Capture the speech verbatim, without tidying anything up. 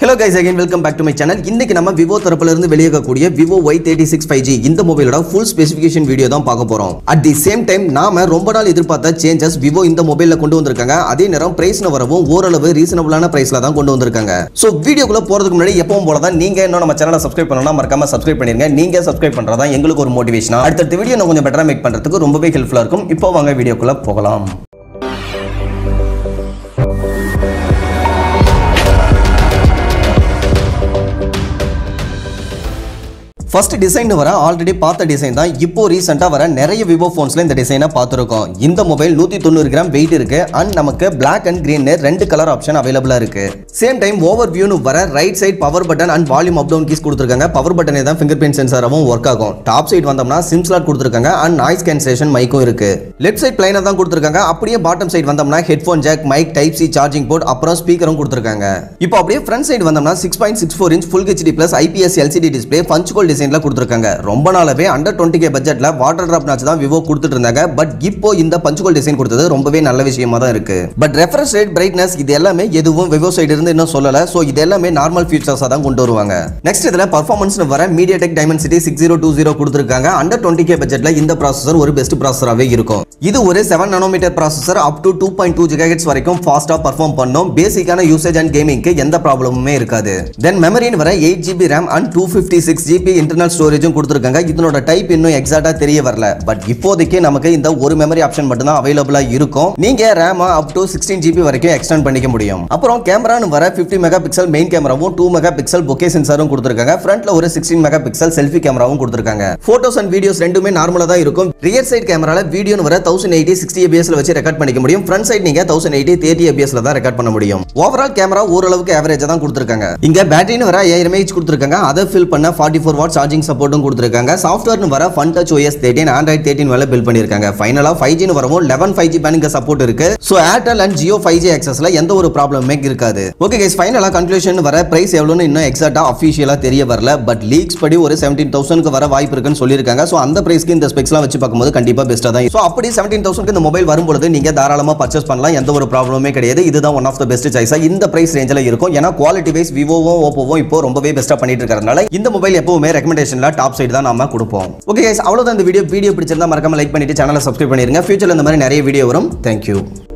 Hello guys, again welcome back to my channel. இன்னைக்கு நம்ம Vivo தரப்புல இருந்து வெளியேறக்கூடிய Vivo Y thirty-six five G இந்த மொபைலோட full specification வீடியோ தான் பார்க்க போறோம். At the same time நாம ரொம்ப நாள் எதிர்பார்த்த changes Vivo இந்த மொபைல்ல கொண்டு வந்திருக்காங்க. அதே நேரம் பிரைஸ்ன வரவும் ஓரளவு ரீசனபிளான பிரைஸ்ல தான் கொண்டு வந்திருக்காங்க. சோ வீடியோக்குள்ள போறதுக்கு முன்னாடி எப்பவும் போல தான் நீங்க இன்னும் நம்ம சேனலை சப்ஸ்கிரைப் பண்ணனும்னா மறக்காம சப்ஸ்கிரைப் பண்ணிருங்க. நீங்க சப்ஸ்கிரைப் பண்றதா எங்களுக்கு ஒரு மோட்டிவேஷனா அடுத்த வீடியோ நான் கொஞ்சம் பெட்டரா மேக் பண்றதுக்கு ரொம்பவே ஹெல்ப்ஃபுல்லா இருக்கும். இப்போ வாங்க வீடியோக்குள்ள போகலாம். First design வர ஆல்ரெடி பார்த்த டிசைன் தான் இப்போ ரீசன்ட்டா வர நிறைய Vivo phonesல இந்த டிசைனை பார்த்திருக்கோம். இந்த மொபைல் நூற்று தொண்ணூறு கிராம் weight இருக்கு and நமக்கு black and green ரெண்டு கலர் ஆப்ஷன் அவேலபிளா இருக்கு. சேம் டைம் ஓவர் வியூ னு வர right side power button and volume up down keys கொடுத்திருக்காங்க. பவர் பட்டனே தான் fingerprint சென்சாராவும் வர்க் ஆகும். டாப் சைடு வந்தோம்னா சிம் ஸ்லாட் கொடுத்திருக்காங்க and நாய்ஸ் கேன்சலேஷன் மைக்கும் இருக்கு. லெஃப்ட் சைடு ப்ளைனா தான் கொடுத்திருக்காங்க. அப்படியே பாட்டம் சைடு வந்தோம்னா headphone jack, mic, type C charging port அப்புறம் ஸ்பீக்கரும் கொடுத்திருக்காங்க. இப்போ அப்படியே ஃப்ரண்ட் சைடு வந்தோம்னா six point six four inch full H D plus I P S L C D display punch hole டிசைன்ல கொடுத்திருக்காங்க. ரொம்ப நாளாவே under twenty K பட்ஜெட்ல வாட்டர் டிராப் நாட்ச் தான் Vivo கொடுத்துட்டு இருந்தாங்க. பட் இப்போ இந்த punch hole டிசைன் கொடுத்தது ரொம்பவே நல்ல விஷயமா தான் இருக்கு. பட் ரெஃப்ரெஷ் ரேட், பிரைட்னஸ் இது எல்லாமே எதுவும் Vivo சைடு இருந்து இன்னும் சொல்லல. சோ இது எல்லாமே நார்மல் ஃபீச்சர்ஸா தான் கொண்டு வருவாங்க. நெக்ஸ்ட் இதுல பெர்ஃபார்மன்ஸ்னு வர MediaTek Dimensity six zero two zero கொடுத்திருக்காங்க. under twenty K பட்ஜெட்ல இந்த ப்ராசஸர் ஒரு பெஸ்ட் ப்ராசஸராவே இருக்கும். இது ஒரு seven nanometer processor up to two point two gigahertz வரைக்கும் ஃபாஸ்டா பெர்ஃபார்ம் பண்ணும். பேசிக்கான யூசேஜ் அண்ட் கேமிங்க்கு எந்த ப்ராப்ளமுமே இருக்காது. தென் மெமரின்னு வர eight G B RAM and two fifty-six G B internal ஸ்டோரேஜும் கொடுத்திருக்காங்க. இதனோட டைப் இன்னும் எக்ஸாக்ட்டா தெரிய வரல. பட் இப்போதைக்கு நமக்கு இந்த ஒரு மெமரி ஆப்ஷன் மட்டும் தான் அவேலபிளா இருக்கும். நீங்க RAM up to sixteen G B வரைக்கும் எக்ஸ்டெண்ட் பண்ணிக்க முடியும். அப்புறம் கேமரான்னு வர fifty megapixel மெயின் கேமராவும் two megapixel bokeh சென்சாரும் கொடுத்திருக்காங்க. ஃப்ரண்ட்ல ஒரு sixteen megapixel செல்ஃபி கேமராவும் கொடுத்திருக்காங்க. போட்டோஸ் அண்ட் வீடியோஸ் ரெண்டுமே நார்மலா தான் இருக்கும். ரியர் சைடு கேமரால வீடியோன்னு வர ten eighty sixty A P S ல வச்சு ரெக்கார்ட் பண்ணிக்க முடியும். ஃப்ரண்ட் சைடு நீங்க ten eighty thirty A P S ல தான் ரெக்கார்ட் பண்ண முடியும். ஓவரால் கேமரா ஓரளவுக்கு ஆவரேஜா தான் கொடுத்திருக்காங்க. இங்க பேட்டரின்னு வர eight thousand mAh கொடுத்திருக்காங்க. அதை ஃபில் பண்ண forty-four watt சார்ஜிங் சப்போர்ட்டும் கொடுத்திருக்காங்க. சாஃப்ட்வேர்னு வர FunTouch O S thirteen Android thirteen மேல பில்ட் பண்ணிருக்காங்க. ஃபைனலா five G னு வரவும் eleven five G பேனுங்க சப்போர்ட் இருக்கு. So Airtel and Jio five G accessல எந்த ஒரு ப்ராப்ளமுமே இருக்காது. ஓகே गाइस, ஃபைனலா கன்க்ளூஷன் வர பிரைஸ் எவ்வளவுன்னு இன்னும் எக்ஸாக்ட்டா ஆபீஷியலா தெரிய வரல. பட் லீக்ஸ் படி ஒரு seventeen thousand க்கு வர வாய்ப்பு இருக்குன்னு சொல்லிருக்காங்க. சோ அந்த பிரைஸ்க்கு இந்த ஸ்பெக்ஸ்லாம் வச்சு பாக்கும்போது கண்டிப்பா பெஸ்டா தான். சோ அப்படி seventeen thousand க்கு இந்த மொபைல் வரும்போது நீங்க தாராளமா பர்ச்சேஸ் பண்ணலாம். எந்த ஒரு ப்ராப்ளமுமே கிடையாது. இதுதான் ஒன் ஆஃப் தி பெஸ்ட் சாய்ஸா இந்த பிரைஸ் ரேஞ்சில இருக்கும். ஏனா குவாலிட்டி வைஸ் விவோவும் ஓப்போவும் இப்போ ரொம்பவே பெஸ்டா பண்ணிட்டு இருக்கறனால இந்த மொபைல் எப்பவுமே ரெக்கமெண்டேஷன்ல டாப் சைடு தான் நாம கொடுப்போம். ஓகே गाइस, அவ்வளவுதான் இந்த வீடியோ. வீடியோ பிடிச்சிருந்தா மறக்காம லைக் பண்ணிட்டு சேனலை சப்ஸ்கிரைப் பண்ணிருங்க. ஃபியூச்சர்ல இந்த மாதிரி நிறைய வீடியோ வரும். Thank you.